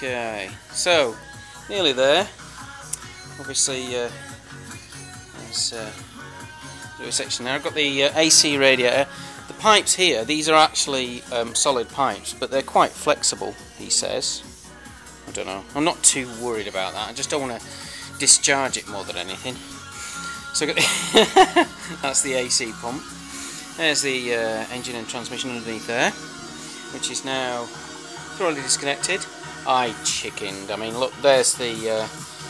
Okay, so nearly there. Obviously, there's a little section there. I've got the AC radiator. The pipes here, these are actually solid pipes, but they're quite flexible, he says. I don't know. I'm not too worried about that. I just don't want to discharge it more than anything. So I've got the that's the AC pump. There's the engine and transmission underneath there, which is now thoroughly disconnected. I chickened. I mean, look, there's the